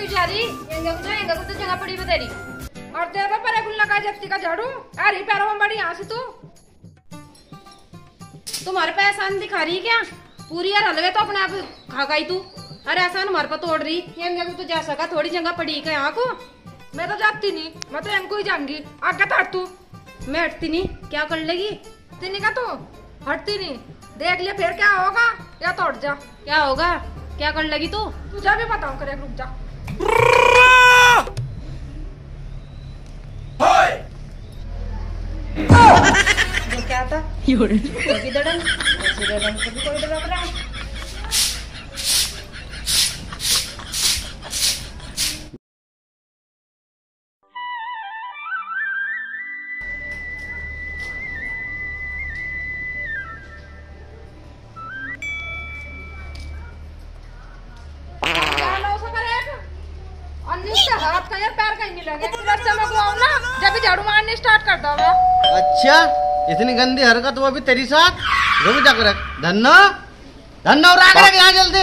क्यों जा रही? यंगा कुछ जगह पड़ी बतेरी और तेरे पर एक लगा जफ्ती का झाड़ू अरे पैरों में बड़ी यहाँ से तू तुम्हारे पे एहसान दिखा रही क्या? पूरी यार हलवे तो अपने आप खा गई तू। अरे एहसान हमारे पर तोड़ रही ये तो जा सका थोड़ी जगह पड़ी क्या यहाँ को? मैं तो जाती नहीं, मैं तो इनको ही जाऊंगी। आगे तो हट तू। मैं हटती नहीं, क्या कर लेगी? तीनी का तू हटती नहीं, देख ले फिर क्या होगा या तो हट जा। क्या होगा? क्या कर लेगी तू? तुझे भी बताऊं करे रुक जा। ये क्या था? कभी दड़न कभी कोई डर रहा है। हाथ का यार पैर कहीं नहीं लगे ना जब झाड़ू मारने स्टार्ट कर दो। अच्छा इतनी गंदी हरकत वो भी तेरी साथ? रुक जा कर धन्नो धन्नो यहाँ जल्दी।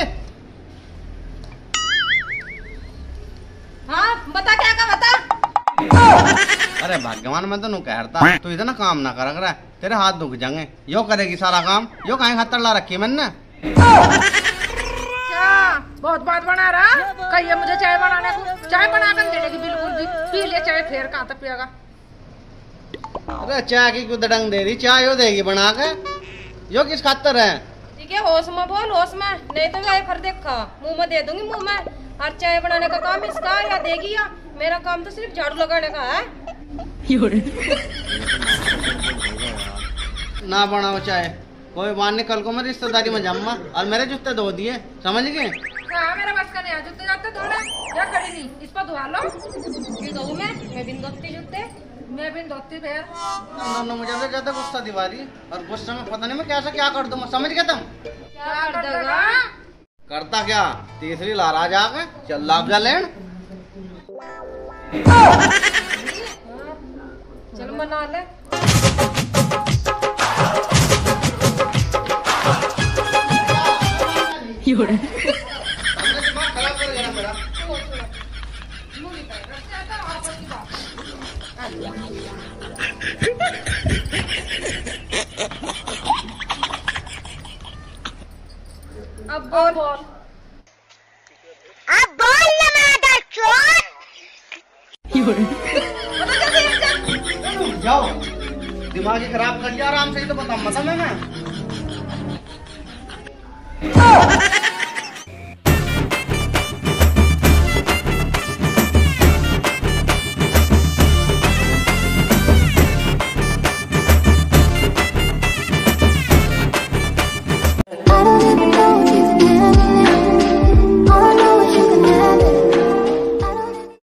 हाँ बता क्या का बता। अरे भगवान मैं तो नु कहता तू इतना काम ना करा कर तेरे हाथ दुख जाएंगे। यो करेगी सारा काम यो कहीं खतर ला रखी मैंने। बहुत बात बना रहा कहिए मुझे चाय बनाने को। चाय बनाकर दे देगी बिल्कुल भी। पी ले चाय फिर कहाँ तक पिएगा? अरे चाय की क्यों दड़ंग दे रही? चाय यो देगी बना के। यो किस खातर है? ठीक है होश में बोल होश में नहीं तो मैं फिर देखा मुंह में दे दूंगी मुंह में। और चाय बनाने का काम इसका या देगी या मेरा काम तो सिर्फ झाड़ू लगाने का है। ना बनाओ चाय कोई बात नहीं, कल को मैं रिश्तेदारी में जाऊंगा और मेरे जूते धो दिए समझ गए? हाँ मेरा बस का नहीं है जूते जाते थोड़ा या खड़ी नहीं इस पर धुआ लो। क्यों धोऊं मैं बिन धोती जूते मैं बिन धोती फिर। मुझे तो ज्यादा गुस्सा दिवाली और गुस्से में पता नहीं मैं कैसे क्या कर दूँ समझ गया तुम? क्या कर देगा? करता क्या तीसरी लारा जाके चल लाभ जा लेन। चलो मना ले। अब बोल जाओ दिमाग ही खराब कर दिया आराम से ही तो बता मसा में मैं।